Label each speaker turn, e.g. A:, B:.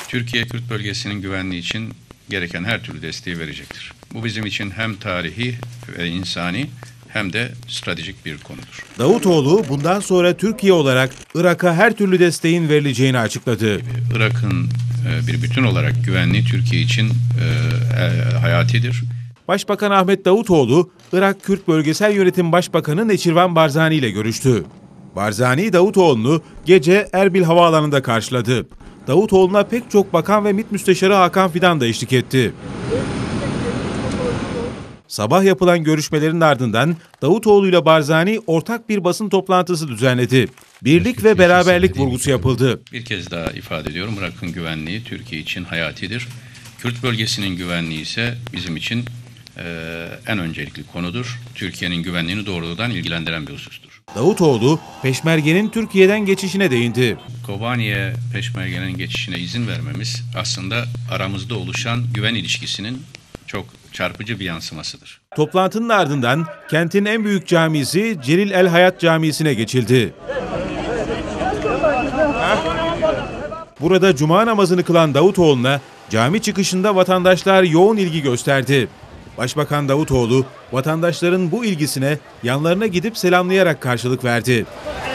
A: Türkiye, Kürt bölgesinin güvenliği için gereken her türlü desteği verecektir. Bu bizim için hem tarihi ve insani hem de stratejik bir konudur.
B: Davutoğlu bundan sonra Türkiye olarak Irak'a her türlü desteğin verileceğini açıkladı.
A: Irak'ın bir bütün olarak güvenliği Türkiye için hayatidir.
B: Başbakan Ahmet Davutoğlu, Irak Kürt Bölgesel Yönetim Başbakanı Neçirvan Barzani ile görüştü. Barzani, Davutoğlu'nu gece Erbil Havaalanı'nda karşıladı. Davutoğlu'na pek çok bakan ve MİT Müsteşarı Hakan Fidan da eşlik etti. Sabah yapılan görüşmelerin ardından Davutoğlu ile Barzani ortak bir basın toplantısı düzenledi. Birlik ve beraberlik vurgusu yapıldı.
A: Bir kez daha ifade ediyorum, Irak'ın güvenliği Türkiye için hayatidir. Kürt bölgesinin güvenliği ise bizim için en öncelikli konudur. Türkiye'nin güvenliğini doğrudan ilgilendiren bir husustur.
B: Davutoğlu, Peşmerge'nin Türkiye'den geçişine değindi.
A: Kobani'ye Peşmerge'nin geçişine izin vermemiz aslında aramızda oluşan güven ilişkisinin çok çarpıcı bir yansımasıdır.
B: Toplantının ardından kentin en büyük camisi Celil El Hayat Camisi'ne geçildi. Burada cuma namazını kılan Davutoğlu'na cami çıkışında vatandaşlar yoğun ilgi gösterdi. Başbakan Davutoğlu, vatandaşların bu ilgisine yanlarına gidip selamlayarak karşılık verdi.